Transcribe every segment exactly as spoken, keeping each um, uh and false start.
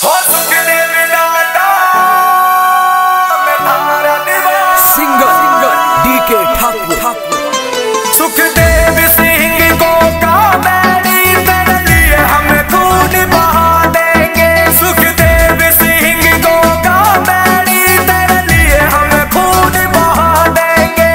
Singer singer D के ठाकुर ठाकुर सुखदेव सिंह को comedy तेरे लिए हम खून बहा देंगे। सुखदेव सिंह को कामेडी तेरे लिए हम खून बहा देंगे।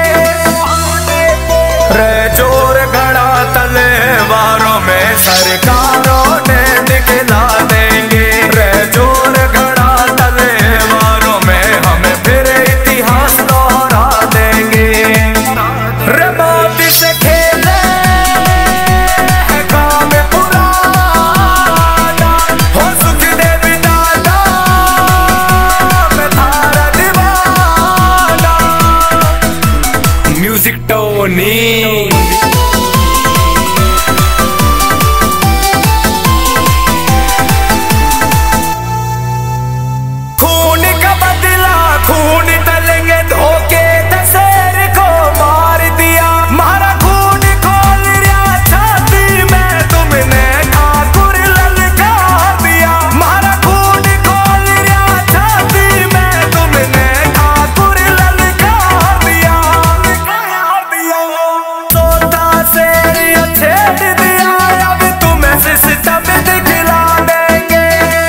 रे जोर घड़ा तलवारों में सरकारों ने दिखला देंगे। रे जोर घड़ा तलवारों में हमें फिर इतिहास दोहरा देंगे। रे मोदी से खेले है काम पुराना, हो सुखदेव दादा मैं थारा दीवाना। म्यूजिक टोनी खून तलेंगे धोखे दशहर को मार दिया। मारा खून खोल रहा छाती में तुमने ठाकुर ललकार दिया। मारा खून खोल रहा छाती में तुमने ठाकुर ललकार दिया। तोता से छेड़ दिया, अब तुम्हें सिस्टम दिखला देंगे।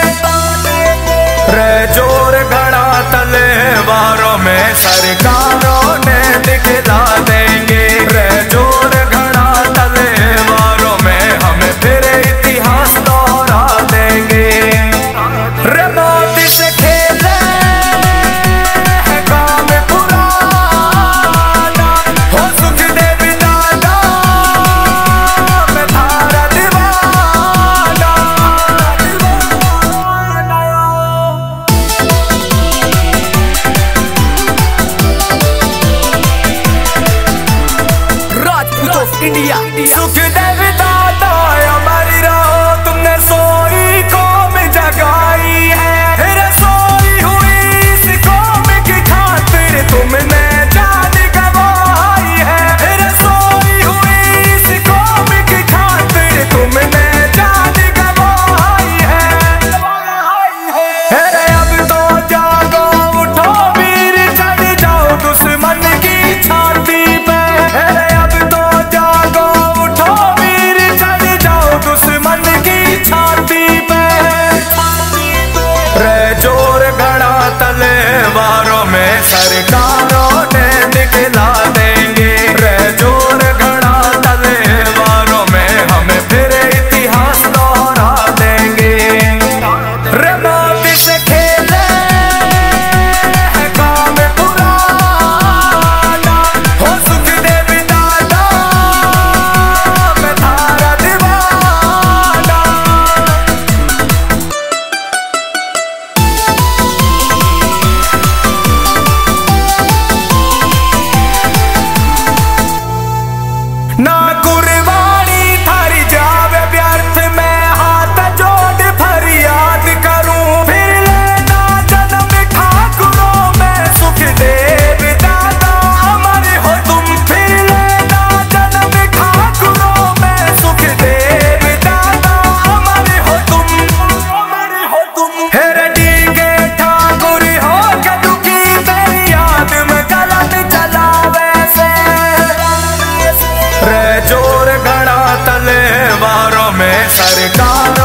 रे जोर घड़ा तलवारों में सरकारों ने दिखला देंगे। रे जोर घड़ा तलवारों में हमें फिर इतिहास दोहरा देंगे। रे मोदी से खेले है काम पुराना, हो सुखदेव दादा मैं थारा दीवाना। इंडिया सुखदेव दादा हमारी रहो, तुमने सोई कौम जगाई है। फिर सोई हुई इस कौम की खातिर तुमने जान गवाई है। फिर सोई हुई इस कौम की खातिर तुमने जान गवाई है। अरे अब तो जागो उठो वीर, चढ़ जाओ दुश्मन की छाती पे। अरे अब तो जागो उठो वीर, चढ़ जाओ दुश्मन की छाती पे। रे जोर घड़ा तलवारों में सरकारों ने दिखला देंगे। रे जोर घड़ा तलवारों में हमें फिर इतिहास दोहरा देंगे। रे मोदी से खेले है काम पुराना, हो सुखदेव दादा मैं थारा दीवाना। ना कुर्बानी थारी जावे व्यर्थ में, हाथ जोड़ फरियाद करूं। फिर लेना जन्म ठाकुरों में सुखदेव दादा अमर हो तुम। फिर लेना जन्म ठाकुरों में सुखदेव दादा अमर हो तुम। अमर हो तुम हेरे डी के ठाकुर हो के दुखी, तेरी याद में कलम चलावे से। रे जोर घड़ा तलवारों में सरकार